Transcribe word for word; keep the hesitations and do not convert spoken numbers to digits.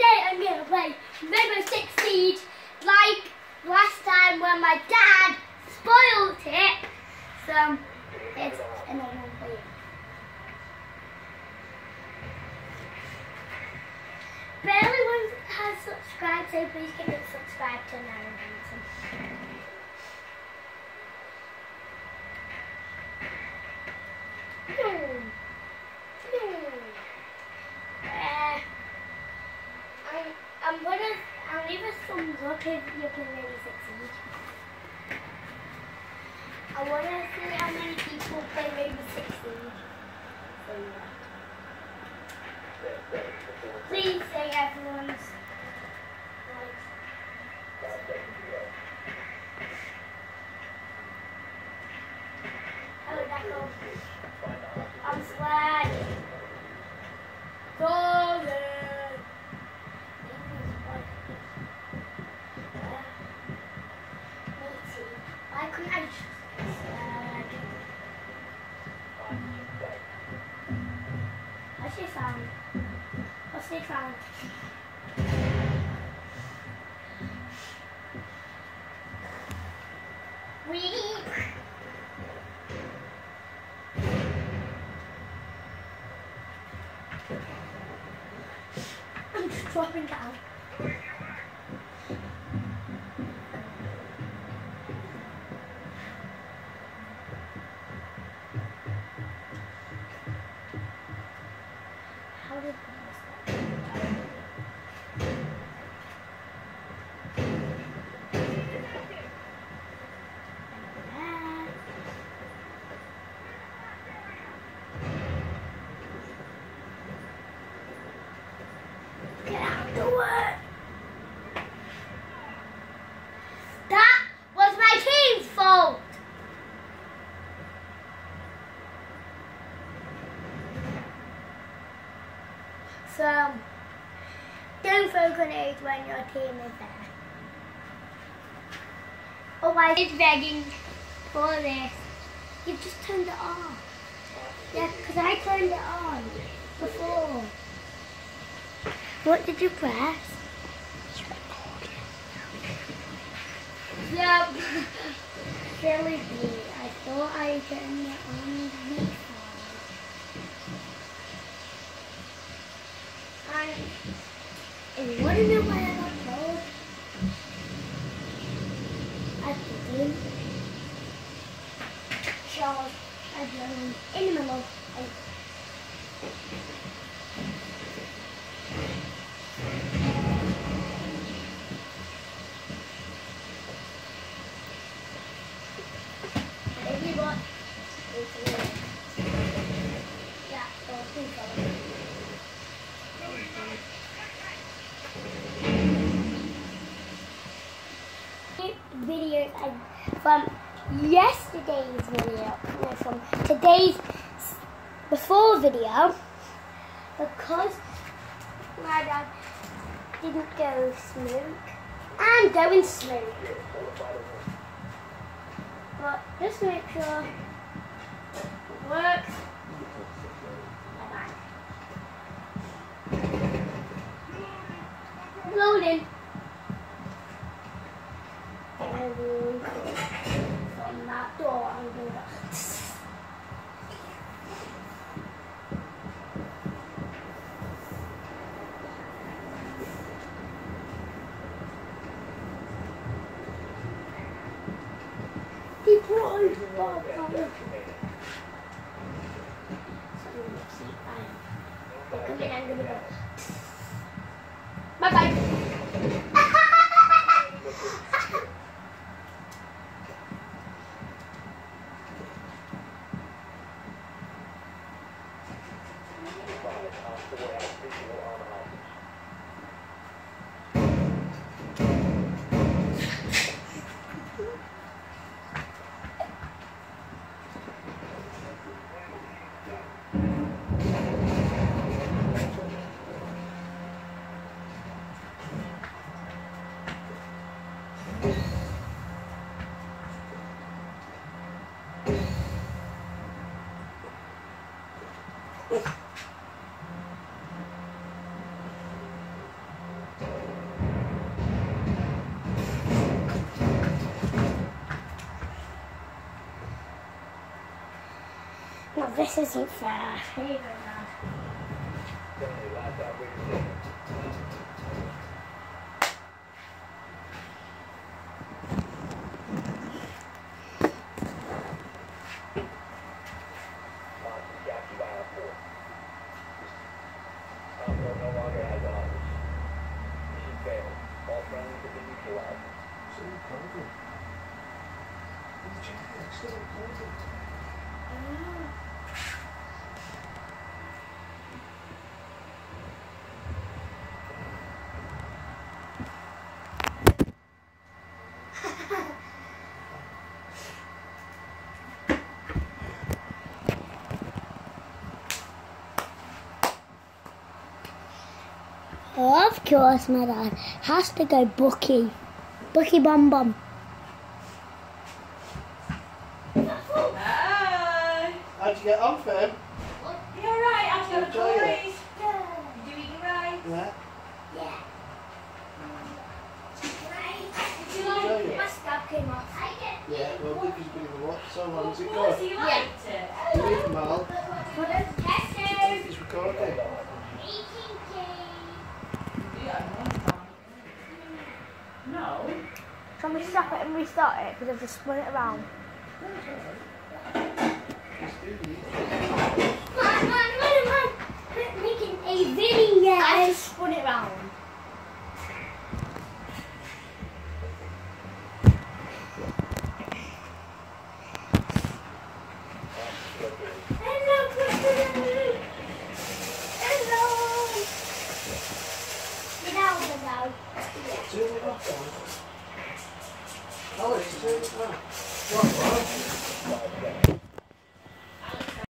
today I'm going to play Rainbow Six Siege like last time when my dad spoiled it. So it's another one for you. But everyone has subscribed, so please give it subscribe to Nana Hanson. Hmm. Hmm. Uh, I'm, I'm gonna, I'll leave a thumbs up if you can really succeed. I wanna see how many people play Rainbow Six Siege. So yeah. Please say everyone's like. Oh, that goes. I'm swag. Golden. Why couldn't I just swag? What's your sound? What's your sound? Weep. I'm just dropping down. How did this Get out the way! That was my team's fault! So, don't throw grenades when your team is there. Otherwise, it's begging for this. You've just turned it off. Yeah, because I turned it on before. What did you press? Yeah, silly me. I thought I turned it on before. And you want to know why I got told? I didn't. Charles, I drove in the middle. I Maybe what? Yeah, so I think so. Videos I, from yesterday's video, no, from today's before video, because my dad didn't go smoke. I'm going smoke. But just to make sure it works. Bye-bye. Loading. From that door, I'm going to deploy. Wow, wow. I'm going to go. Bye bye. this isn't fair. Here you go, Dad. Of course, my dad has to go Bucky. Bucky Bum Bum. Hi. How'd you get on, Finn? You alright? How'd you get the Enjoy it. boys? You doing alright? Yeah. Yeah. Did you like Enjoy it? it. My scab came off. I get Yeah, well, Vicky's been in the watch so long. Is it Of course, good? you liked it. You need them all. Testers. It's recording. Baking cake. No. Can we stop it and restart it? Because I've just spun it around. Man, man, man, man. We're making a video. I just spun it around. Hello, Christopher. Hello. Get out of the now. Turn it off, Alex. Alex, turn it off. What, what?